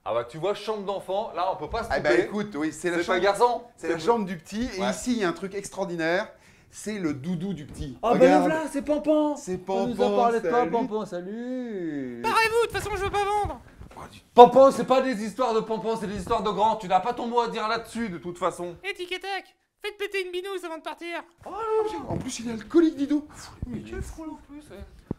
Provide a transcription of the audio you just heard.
Ah bah tu vois, chambre d'enfant, là on peut pas se Ah tromper. bah écoute, oui, c'est la C'est pas chambre. garçon. C'est la chambre du petit. Et Ouais. ici, il y a un truc extraordinaire. C'est le doudou du petit. Ah bah Regarde. le voilà, c'est Pampan. C'est On nous a Pampan, parlé de toi, salut. Pampan, salut. Barrez-vous, de toute façon je veux pas vendre. Pampan, c'est pas des histoires de Pampan, c'est des histoires de grands. Tu n'as pas ton mot à dire là-dessus de toute façon. Et tic et tac, faites péter une binouse avant de partir. En plus, il est alcoolique, Didou. Mais quel fou en plus.